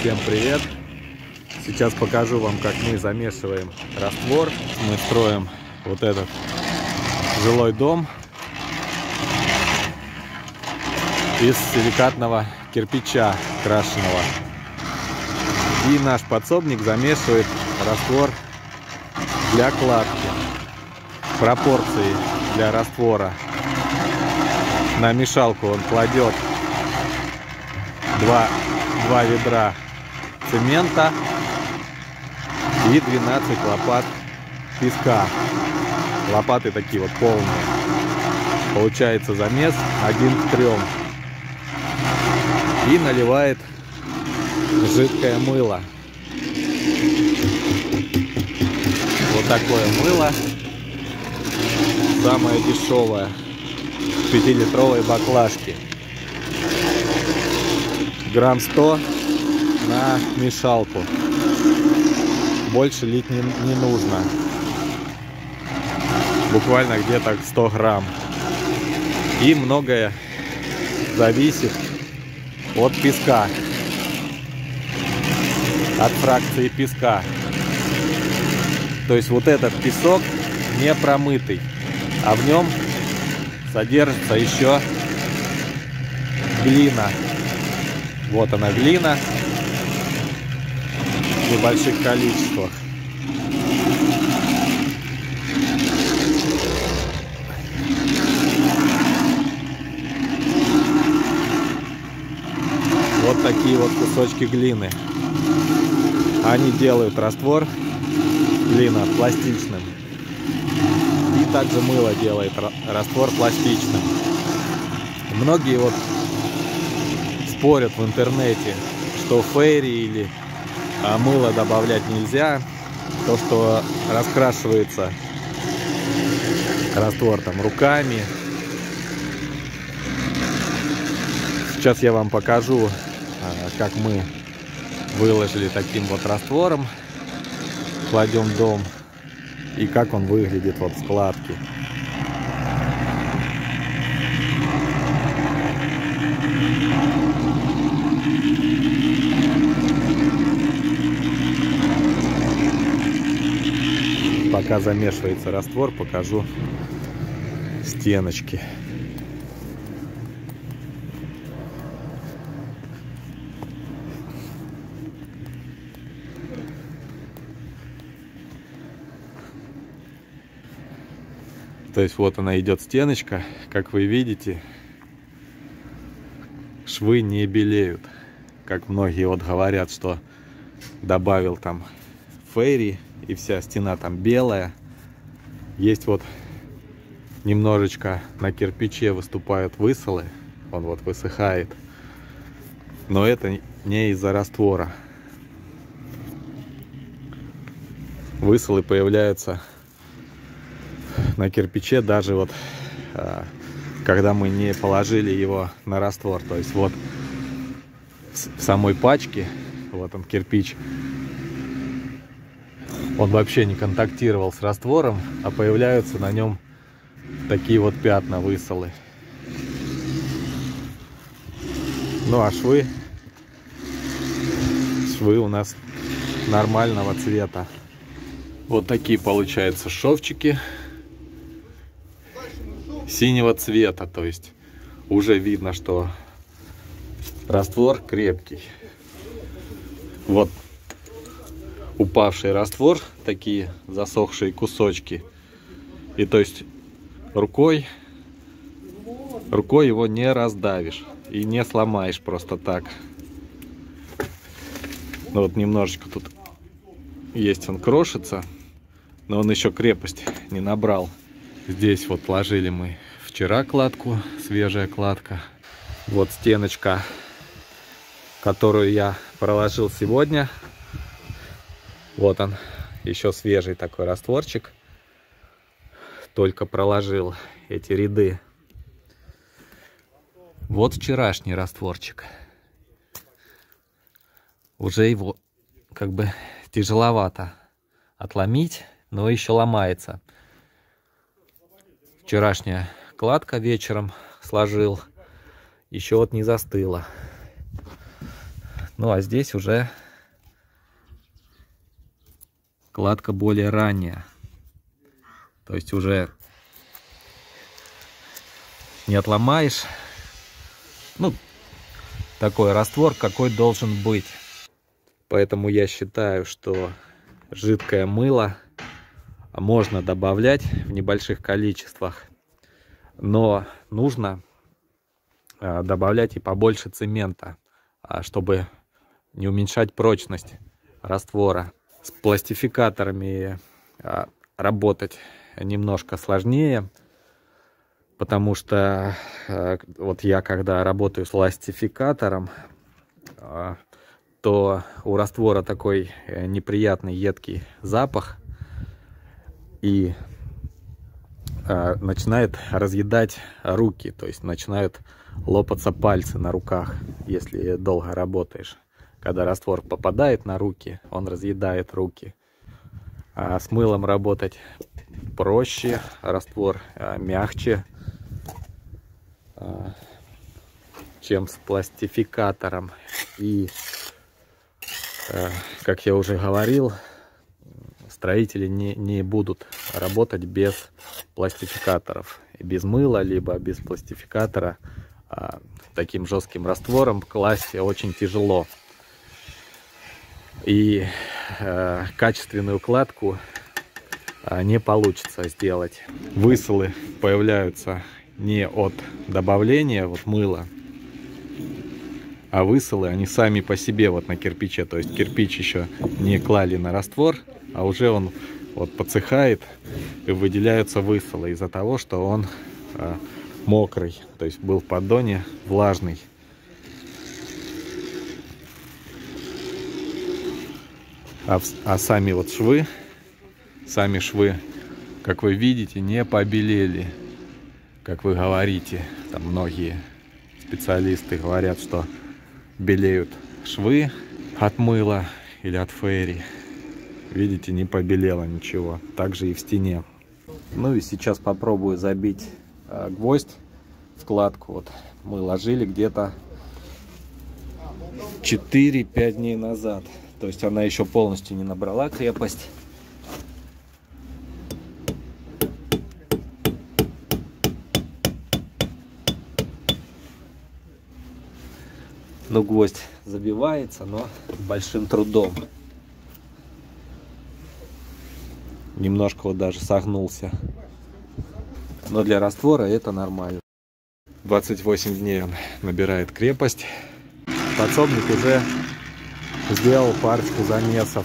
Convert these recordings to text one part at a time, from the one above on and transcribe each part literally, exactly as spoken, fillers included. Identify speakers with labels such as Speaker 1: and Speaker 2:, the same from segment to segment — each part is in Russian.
Speaker 1: Всем привет! Сейчас покажу вам, как мы замешиваем раствор. Мы строим вот этот жилой дом из силикатного кирпича крашеного. И наш подсобник замешивает раствор для кладки. Пропорции для раствора: на мешалку он кладет два, два ведра цемента и двенадцать лопат песка. Лопаты такие вот полные. Получается замес один к трем. И наливает жидкое мыло. Вот такое мыло. Самое дешевое. В пятилитровой баклажке. Грамм сто на мешалку. Больше лить не, не нужно. Буквально где-то сто грамм. И многое зависит от песка. От фракции песка. То есть вот этот песок не промытый, а в нем содержится еще глина. Вот она, глина в небольших количествах. Вот такие вот кусочки глины. Они делают раствор, глина, пластичным. И также мыло делает раствор пластичным. Многие вот спорят в интернете, что фейри или а, мыло добавлять нельзя. То, что раскрашивается раствор там руками. Сейчас я вам покажу, а, как мы выложили таким вот раствором, кладем в дом, и как он выглядит вот в складке. Пока замешивается раствор, покажу стеночки. То есть вот она идет стеночка, как вы видите, швы не белеют, как многие вот говорят, что добавил там фейри и вся стена там белая. Есть вот немножечко на кирпиче выступают высолы, он вот высыхает, но это не из-за раствора. Высолы появляются на кирпиче даже вот когда мы не положили его на раствор. То есть вот в самой пачке, вот он кирпич, он вообще не контактировал с раствором, а появляются на нем такие вот пятна, высолы. Ну а швы швы у нас нормального цвета. Вот такие получаются шовчики синего цвета, то есть уже видно, что раствор крепкий. Вот упавший раствор, такие засохшие кусочки, и то есть рукой рукой его не раздавишь и не сломаешь просто так. Ну вот немножечко тут есть, он крошится, но он еще крепость не набрал. Здесь вот ложили мы вчера кладку, свежая кладка. Вот стеночка, которую я проложил сегодня. Вот он, еще свежий такой растворчик. Только проложил эти ряды. Вот вчерашний растворчик. Уже его как бы тяжеловато отломить, но еще ломается. Вчерашняя кладка вечером сложил, еще вот не застыла. Ну а здесь уже кладка более ранняя. То есть уже не отломаешь. Ну, такой раствор, какой должен быть. Поэтому я считаю, что жидкое мыло можно добавлять в небольших количествах, но нужно добавлять и побольше цемента, чтобы не уменьшать прочность раствора. С пластификаторами работать немножко сложнее, потому что вот я когда работаю с пластификатором, то у раствора такой неприятный едкий запах и э, начинает разъедать руки, то есть начинают лопаться пальцы на руках, если долго работаешь. Когда раствор попадает на руки, он разъедает руки. А с мылом работать проще, раствор э, мягче, э, чем с пластификатором. И как я уже говорил, строители не, не будут работать без пластификаторов. Без мыла, либо без пластификатора а, таким жестким раствором класть очень тяжело. И а, качественную кладку а, не получится сделать. Высылы появляются не от добавления вот мыла, а высылы, они сами по себе вот на кирпиче. То есть кирпич еще не клали на раствор, а уже он вот подсыхает и выделяются высылы из-за того, что он а, мокрый. То есть был в поддоне влажный. А, а сами вот швы, сами швы, как вы видите, не побелели. Как вы говорите, там многие специалисты говорят, что белеют швы от мыла или от фейри. Видите, не побелело ничего. Также и в стене. Ну и сейчас попробую забить э, гвоздь в кладку. Вот мы ложили где-то четыре-пять дней назад. То есть она еще полностью не набрала крепость. Ну, гвоздь забивается, но большим трудом. Немножко вот даже согнулся. Но для раствора это нормально. двадцать восемь дней он набирает крепость. Подсобник уже сделал парочку замесов.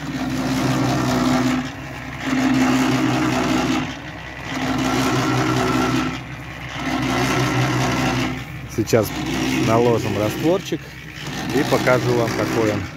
Speaker 1: Сейчас наложим растворчик и покажу вам, какой он.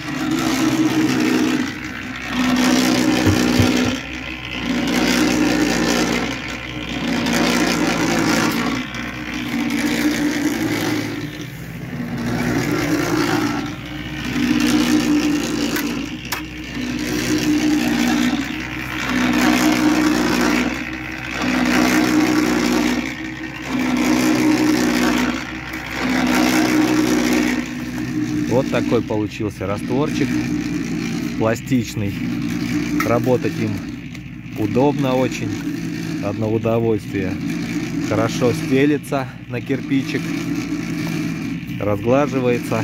Speaker 1: Вот такой получился растворчик, пластичный. Работать им удобно очень, одно удовольствие. Хорошо стелится на кирпичик, разглаживается.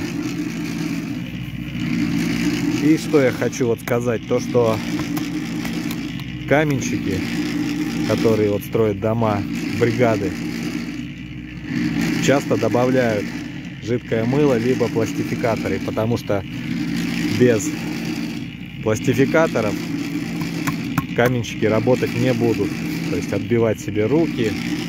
Speaker 1: И что я хочу вот сказать, то что каменщики, которые вот строят дома, бригады, часто добавляют жидкое мыло либо пластификаторы, потому что без пластификаторов каменщики работать не будут, то есть отбивать себе руки.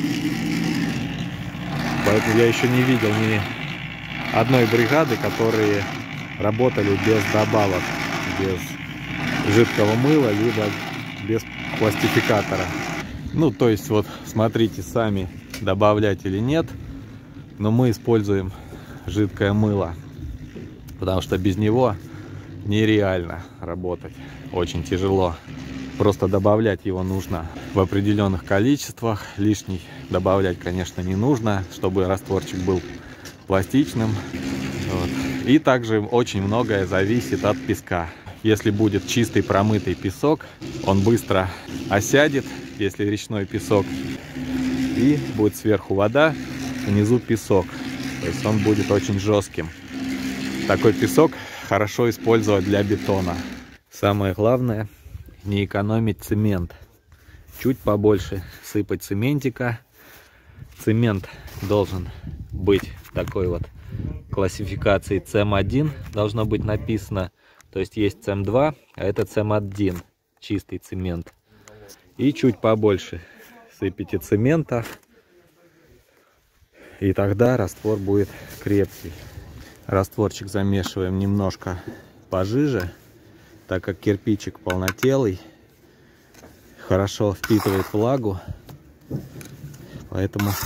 Speaker 1: Поэтому я еще не видел ни одной бригады, которые работали без добавок, без жидкого мыла либо без пластификатора. Ну, то есть вот смотрите сами, добавлять или нет, но мы используем жидкое мыло, потому что без него нереально работать, очень тяжело. Просто добавлять его нужно в определенных количествах, лишний добавлять, конечно, не нужно, чтобы растворчик был пластичным. Вот. И также очень многое зависит от песка. Если будет чистый промытый песок, он быстро осядет, если речной песок, и будет сверху вода, внизу песок. То есть он будет очень жестким. Такой песок хорошо использовать для бетона. Самое главное — не экономить цемент. Чуть побольше сыпать цементика. Цемент должен быть такой вот классификации цэ эм один, должно быть написано. То есть есть цэ эм два, а это цэ эм один, чистый цемент. И чуть побольше сыпите цемента, и тогда раствор будет крепкий. Растворчик замешиваем немножко пожиже, так как кирпичик полнотелый, хорошо впитывает влагу, поэтому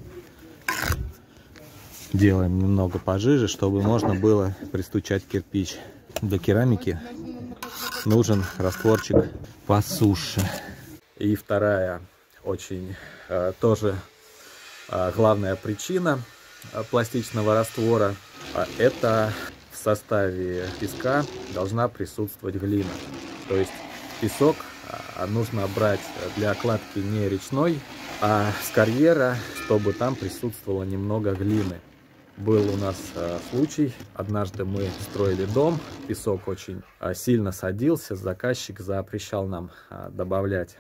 Speaker 1: делаем немного пожиже, чтобы можно было пристучать кирпич. Для керамики нужен растворчик посуше. И вторая очень э, тоже э, главная причина э, пластичного раствора э, — это в составе песка должна присутствовать глина. То есть песок э, нужно брать для окладки не речной, а с карьера, чтобы там присутствовало немного глины. Был у нас э, случай, однажды мы строили дом, песок очень э, сильно садился, заказчик запрещал нам э, добавлять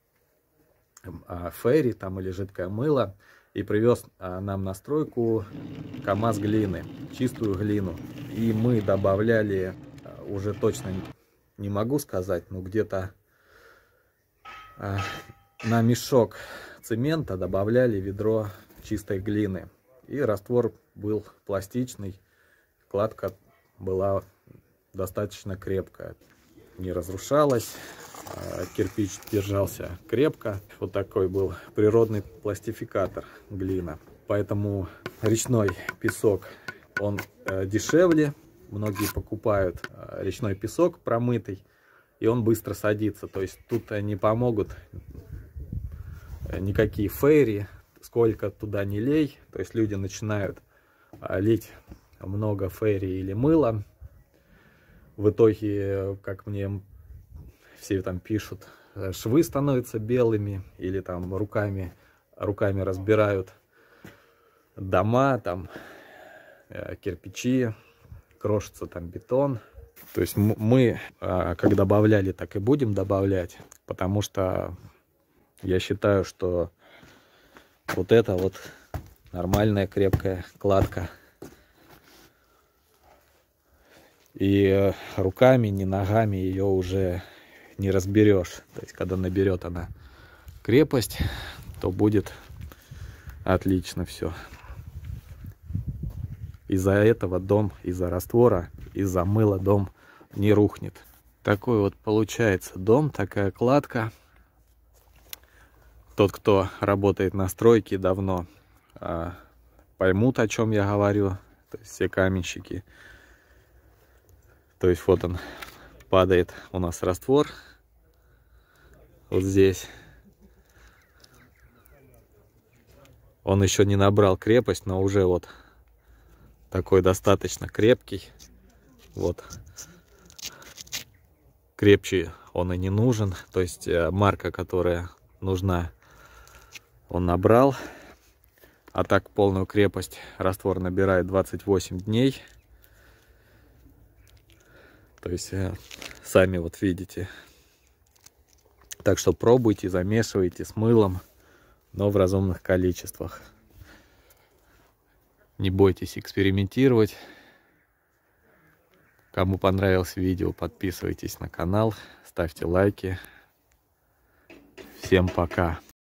Speaker 1: э, фейри там или жидкое мыло, и привез э, нам на стройку КамАЗ глины, чистую глину. И мы добавляли, э, уже точно не, не могу сказать, но где-то э, на мешок цемента добавляли ведро чистой глины. И раствор был пластичный, кладка была достаточно крепкая, не разрушалась, кирпич держался крепко. Вот такой был природный пластификатор глина. Поэтому речной песок, он дешевле. Многие покупают речной песок промытый, и он быстро садится. То есть тут не помогут никакие фейри. Сколько туда не лей, то есть люди начинают а, лить много фейри или мыла. В итоге, как мне все там пишут, швы становятся белыми, или там руками, руками разбирают дома, там э, кирпичи, крошится там бетон. То есть мы, э, как добавляли, так и будем добавлять, потому что я считаю, что вот это вот нормальная крепкая кладка. И руками, ни ногами ее уже не разберешь. То есть, когда наберет она крепость, то будет отлично все. Из-за этого дом, из-за раствора, из-за мыла дом не рухнет. Такой вот получается дом, такая кладка. Тот, кто работает на стройке давно, поймут, о чем я говорю. То есть все каменщики. То есть вот он, падает у нас раствор. Вот здесь. Он еще не набрал крепость, но уже вот такой достаточно крепкий. Вот. Крепче он и не нужен. То есть марка, которая нужна, он набрал. А так полную крепость раствор набирает двадцать восемь дней. То есть сами вот видите. Так что пробуйте, замешивайте с мылом, но в разумных количествах. Не бойтесь экспериментировать. Кому понравилось видео, подписывайтесь на канал, ставьте лайки. Всем пока!